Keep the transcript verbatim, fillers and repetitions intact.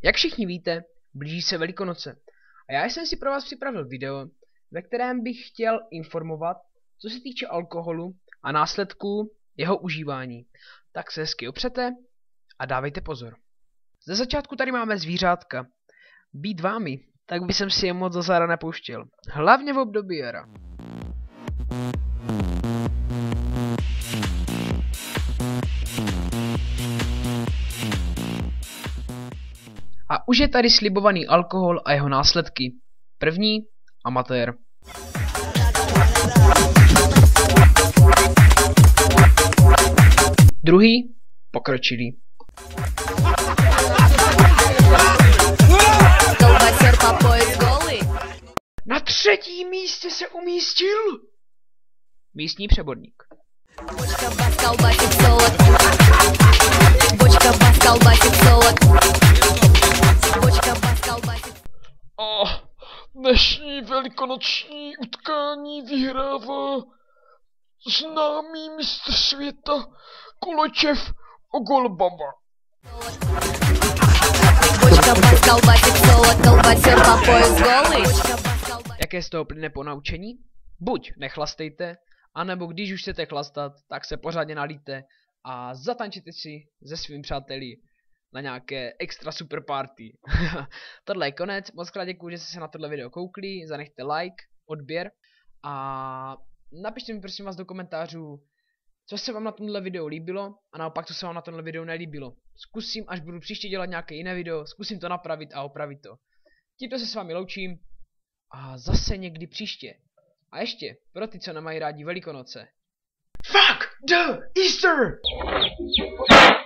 Jak všichni víte, blíží se Velikonoce a já jsem si pro vás připravil video, ve kterém bych chtěl informovat, co se týče alkoholu a následků jeho užívání. Tak se hezky opřete a dávejte pozor. Ze začátku tady máme zvířátka. Být vámi, tak by jsem si je moc za záda nepouštěl. Hlavně v období jara. A už je tady slibovaný alkohol a jeho následky. První, amatér. Druhý, pokročilý. Na třetím místě se umístil místní přeborník. A dnešní velikonoční utkání vyhrává známý mistr světa Koločev Ogolbaba. Jaké z toho plyne ponaučení? Buď nechlastejte, anebo když už chcete chlastat, tak se pořádně nalíte a zatančite si se svým přáteli na nějaké extra super party. Tohle je konec, moc krát děkuju, že jste se na tohle video koukli, zanechte like, odběr a napište mi prosím vás do komentářů, co se vám na tomhle videu líbilo a naopak co se vám na tomhle videu nelíbilo. Zkusím, až budu příště dělat nějaké jiné video, zkusím to napravit a opravit to. Tímto se s vámi loučím a zase někdy příště. A ještě, pro ty, co nemají rádi Velikonoce. Fuck the Easter!